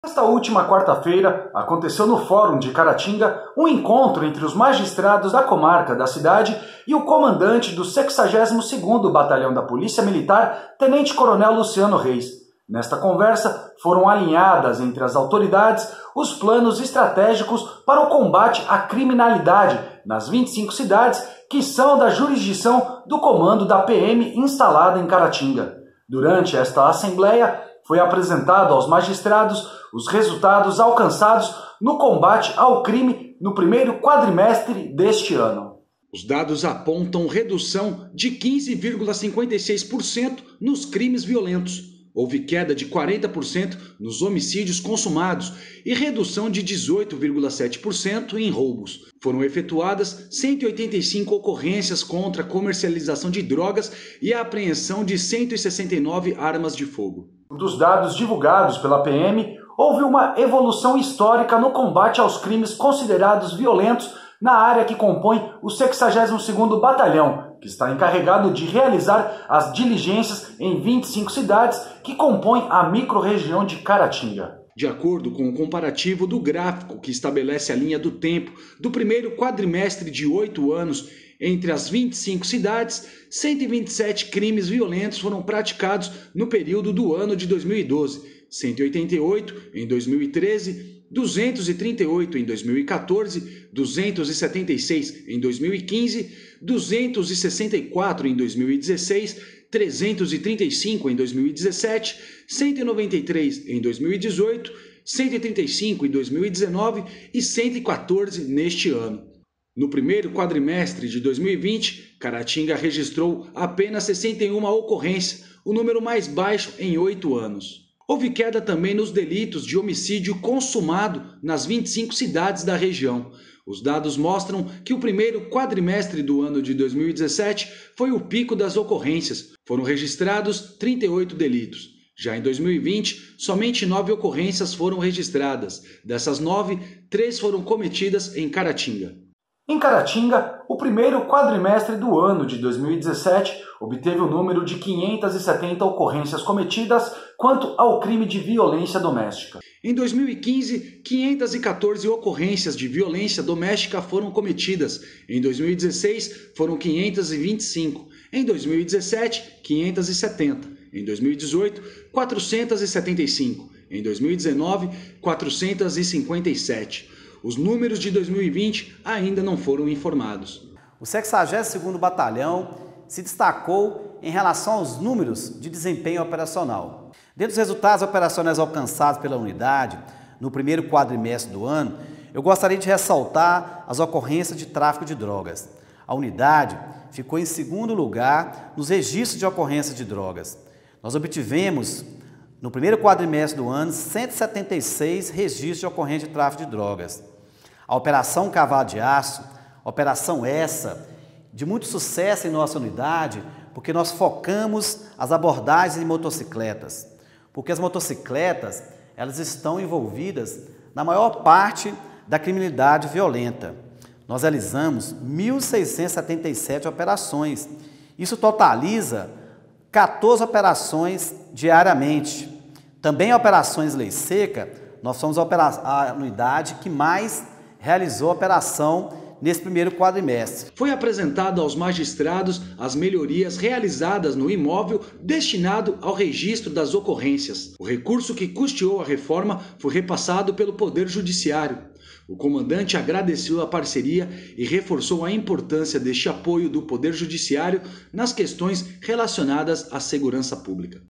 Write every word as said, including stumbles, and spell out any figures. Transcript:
Nesta última quarta-feira, aconteceu no Fórum de Caratinga um encontro entre os magistrados da comarca da cidade e o comandante do sexagésimo segundo Batalhão da Polícia Militar, Tenente-Coronel Luciano Reis. Nesta conversa, foram alinhadas entre as autoridades os planos estratégicos para o combate à criminalidade nas vinte e cinco cidades que são da jurisdição do comando da P M instalada em Caratinga. Durante esta assembleia, foi apresentado aos magistrados os resultados alcançados no combate ao crime no primeiro quadrimestre deste ano. Os dados apontam redução de quinze vírgula cinquenta e seis por cento nos crimes violentos. Houve queda de quarenta por cento nos homicídios consumados e redução de dezoito vírgula sete por cento em roubos. Foram efetuadas cento e oitenta e cinco ocorrências contra a comercialização de drogas e a apreensão de cento e sessenta e nove armas de fogo. Dos dados divulgados pela P M, houve uma evolução histórica no combate aos crimes considerados violentos na área que compõe o sexagésimo segundo Batalhão, que está encarregado de realizar as diligências em vinte e cinco cidades que compõem a microrregião de Caratinga. De acordo com o comparativo do gráfico que estabelece a linha do tempo do primeiro quadrimestre de oito anos, entre as vinte e cinco cidades, cento e vinte e sete crimes violentos foram praticados no período do ano de dois mil e doze, cento e oitenta e oito em dois mil e treze, duzentos e trinta e oito em dois mil e quatorze, duzentos e setenta e seis em dois mil e quinze, duzentos e sessenta e quatro em dois mil e dezesseis, trezentos e trinta e cinco em dois mil e dezessete, cento e noventa e três em dois mil e dezoito, cento e trinta e cinco em dois mil e dezenove e cento e quatorze neste ano. No primeiro quadrimestre de dois mil e vinte, Caratinga registrou apenas sessenta e uma ocorrências, o número mais baixo em oito anos. Houve queda também nos delitos de homicídio consumado nas vinte e cinco cidades da região. Os dados mostram que o primeiro quadrimestre do ano de dois mil e dezessete foi o pico das ocorrências. Foram registrados trinta e oito delitos. Já em dois mil e vinte, somente nove ocorrências foram registradas. Dessas nove, três foram cometidas em Caratinga. Em Caratinga, o primeiro quadrimestre do ano de dois mil e dezessete obteve o número de quinhentas e setenta ocorrências cometidas quanto ao crime de violência doméstica. Em dois mil e quinze, quinhentas e quatorze ocorrências de violência doméstica foram cometidas. Em dois mil e dezesseis, foram quinhentas e vinte e cinco. Em dois mil e dezessete, quinhentas e setenta. Em dois mil e dezoito, quatrocentas e setenta e cinco. Em dois mil e dezenove, quatrocentas e cinquenta e sete. Os números de dois mil e vinte ainda não foram informados. O sexagésimo segundo Batalhão se destacou em relação aos números de desempenho operacional. Dentre os resultados operacionais alcançados pela unidade no primeiro quadrimestre do ano, eu gostaria de ressaltar as ocorrências de tráfico de drogas. A unidade ficou em segundo lugar nos registros de ocorrência de drogas. Nós obtivemos, no primeiro quadrimestre do ano, cento e setenta e seis registros de ocorrência de tráfico de drogas. A Operação Cavalo de Aço, operação essa de muito sucesso em nossa unidade, porque nós focamos as abordagens em motocicletas, porque as motocicletas elas estão envolvidas na maior parte da criminalidade violenta. Nós realizamos mil seiscentas e setenta e sete operações, isso totaliza quatorze operações diariamente. Também operações lei seca, nós somos a unidade que mais realizou a operação nesse primeiro quadrimestre. Foi apresentado aos magistrados as melhorias realizadas no imóvel destinado ao registro das ocorrências. O recurso que custeou a reforma foi repassado pelo Poder Judiciário. O comandante agradeceu a parceria e reforçou a importância deste apoio do Poder Judiciário nas questões relacionadas à segurança pública.